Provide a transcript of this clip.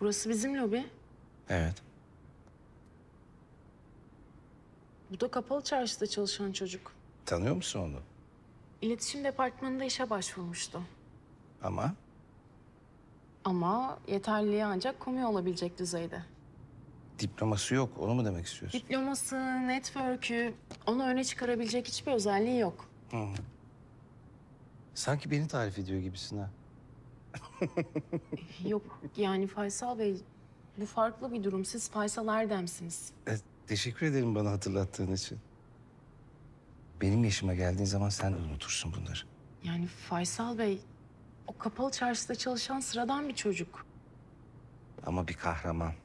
Burası bizim lobi. Evet. Bu da kapalı çarşıda çalışan çocuk. Tanıyor musun onu? İletişim departmanında işe başvurmuştu. Ama Ama yeterliliği ancak komi olabilecek düzeyde. diploması yok. Onu mu demek istiyorsun? Diploması, network'ü, onu öne çıkarabilecek hiçbir özelliği yok. Sanki beni tarif ediyor gibisin ha. Yok yani Faysal Bey, bu farklı bir durum. Siz Faysal Erdem'siniz. Teşekkür ederim bana hatırlattığın için. Benim yaşıma geldiğin zaman sen de unutursun bunları. Yani Faysal Bey, o kapalı çarşıda çalışan sıradan bir çocuk. Ama bir kahraman.